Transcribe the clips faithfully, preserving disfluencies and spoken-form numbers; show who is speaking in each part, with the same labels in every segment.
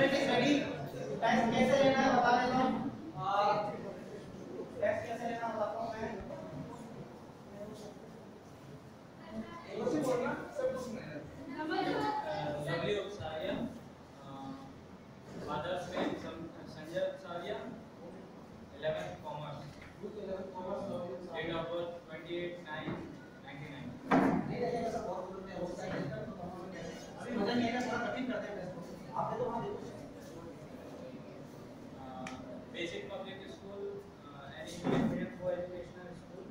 Speaker 1: Student is ready? Test कैसे लेना है बता देता हूँ। टेस्ट कैसे लेना बताता हूँ मैं।
Speaker 2: एक से बोलना सब कुछ नहीं है।
Speaker 3: Lovely Upsaria, father's name Sanjay Upsaria, eleventh commerce,
Speaker 2: eleventh commerce,
Speaker 3: date of birth twenty-eight nine ninety-nine।
Speaker 1: नहीं रहेगा सब बहुत दूर में हो जाएगा तो हम कैसे अभी मजा नहीं आएगा, थोड़ा कठिन करते हैं टेस्ट को। आप देखो वहां देखो।
Speaker 3: Basic public school, any English medium co educational school,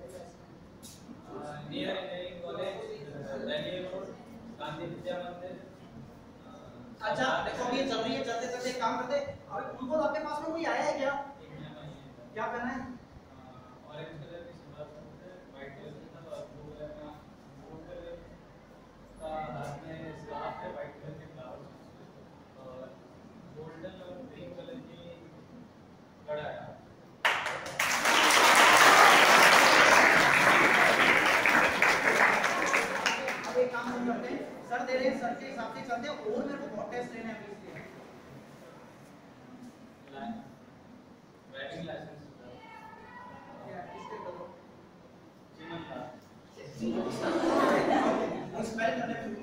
Speaker 3: near engineering college, Delhi road, Gandhi Vidya Mandir.
Speaker 1: अच्छा देखो ये चल रही है, चलते चलते एक काम करते। अभी उनको आपके पास में कोई आया है क्या? क्या पहना है?
Speaker 3: ऑरेंज कलर की सलवार सूट है, व्हाइट कलर की और ब्लू कलर का ब्लू कलर का हाथ में स्कार्फ है, व्हाइट कलर के फ्लावर्स और गोल्डन और ग्रीन कलर की कड़ा है।
Speaker 1: अब एक काम हम करते हैं, सर दे रहे हैं, सर के हिसाब से चलते हैं और मेरे को बहुत टेस्ट लेने हैं इसलिए।
Speaker 3: ड्राइविंग लाइसेंस
Speaker 1: स्पेल करने में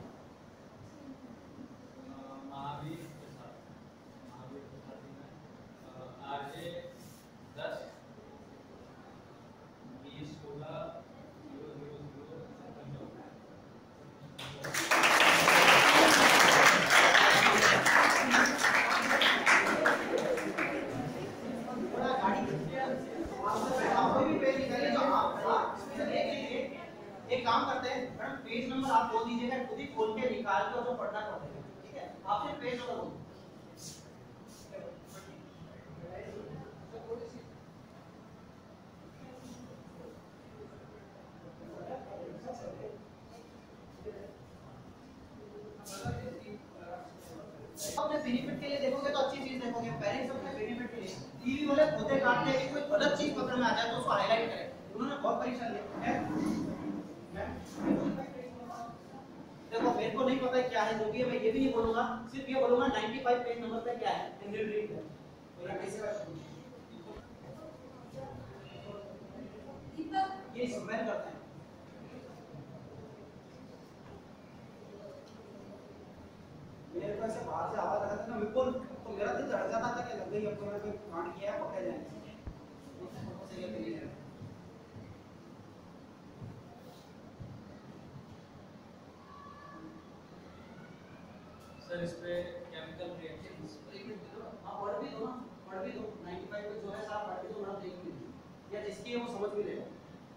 Speaker 3: महावीर प्रसाद, महावीर प्रसाद आरजे दस बीस सोलह जीरो जीरो जीरो
Speaker 1: थोड़ा गाड़ी आप कोई भी पेज निकालिए जो आप एक काम करते हैं मैडम, पेज नंबर आप बोल दीजिएगा, खुद ही खोल के निकाल के और जो पढ़ना पड़ेगा, ठीक है? आप सिर्फ पेज नंबर बोल। अपने बेनिफिट के लिए देखोगे तो अच्छी चीज देखोगे, पेरेंट्स अपने बेनिफिट के लिए टीवी वाले खोते काटते हैं कि कोई गलत चीज पकड़ में आ जाए तो उसको हाईलाइट करें। उन्होंने बहुत परेशान लिया है। देखो मेरे को नहीं पता क्या है जो भी है, मैं ये भी नहीं बोलूंगा, सिर्फ ये बोलूंगा पचानवे पेज नंबर पे क्या है, इंग्लिश रीड है। तो ये कैसे ये स्मेल करते हैं। मेरे को ऐसे बाहर से आवाज आ रहा था ना बिल्कुल, तो मेरा दिल धड़क जाता था कि लग गई अब तो मेरे को कांड किया है, पकड़े जाएंगे। सही है नहीं है
Speaker 3: सर इस पे केमिकल रिएक्शंस
Speaker 1: एक मिनट दे दो। हां पढ़ भी दो ना, पढ़ भी दो। पचानवे पे जो है साहब पढ़ भी दो, ना देख भी या जिसकी है वो समझ भी लेगा।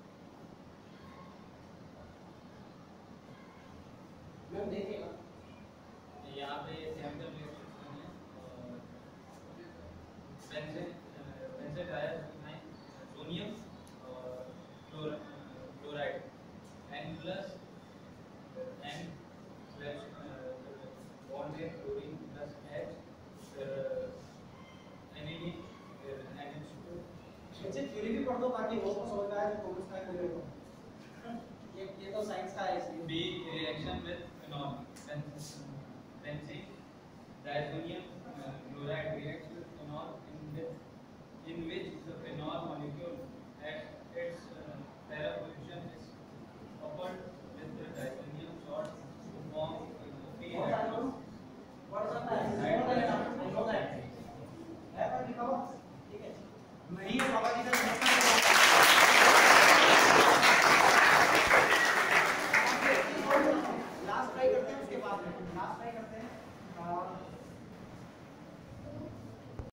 Speaker 1: मैम देखिएगा
Speaker 3: यहाँ पे केमिकल रिएक्शंस हैं और बेंजीन बेंजीन डाइऑक्साइड, सोडियम और chloride, N plus N slash bond है chlorine plus H N A D N H two.
Speaker 1: इसे थ्योरी भी पढ़ दो ताकि वो को समझ में आए तो कॉमर्स का कोई हो। ये ये तो साइंस का है इसलिए।
Speaker 3: B reaction with phenol, benzene diazonium chloride reacts with phenol in which in which the phenol molecule at its uh, para position is coupled with the diazonium salt to form three hydrogen.
Speaker 1: What is that? I know that. है पर लिखा हुआ ठीक है, नहीं है बाबा जी का last try करते हैं, उसके बाद लास्ट ट्राई करते हैं।